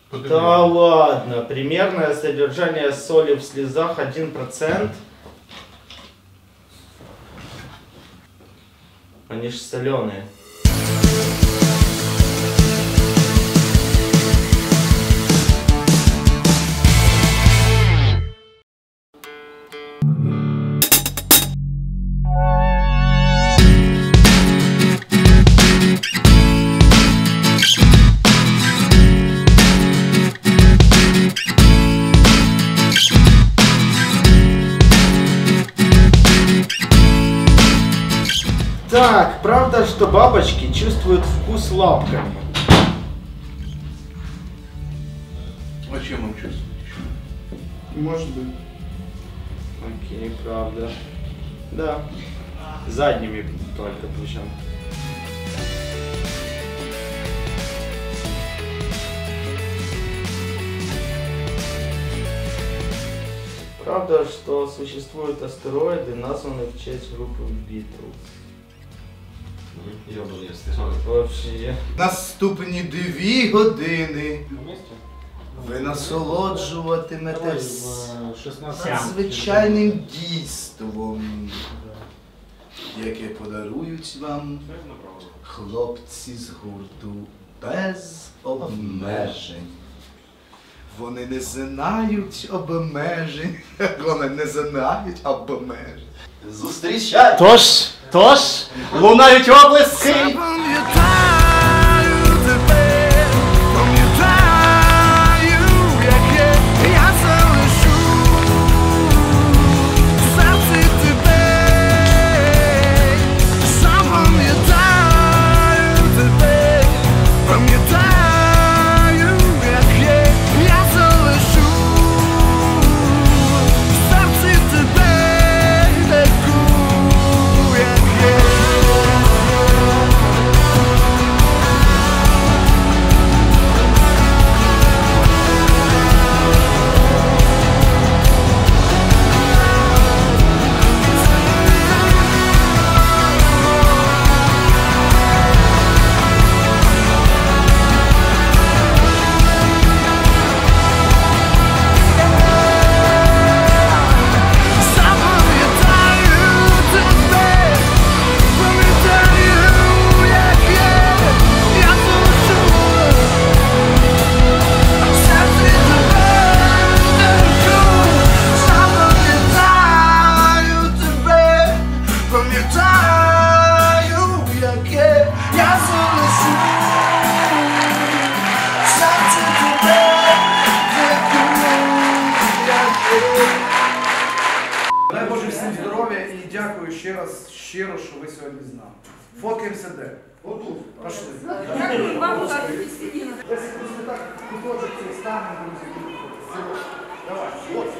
Да ладно, примерное содержание соли в слезах 1%. Они ж соленые. Так, правда, что бабочки чувствуют вкус лапками? А чем он чувствует еще? Может быть. Окей, правда. Да. Задними только причем. Правда, что существуют астероиды, названные в честь группы Beatles. Вообще. Наступні 2 години ви насолоджуватиметесь надзвичайним дійством, яке подарують вам хлопці з гурту без обмежень. Вони не знають обмежень. Вони не знають обмежень. Зустрічай! Тож, лунають облиски! Дай Боже всім здоров'я і дякую ще раз щиро, що ви сьогодні з нами. Фоткаємося де? Отут. Пошли. Дякую вам за весілля. Десь просто так куточок цей станемо, друзі. Давай.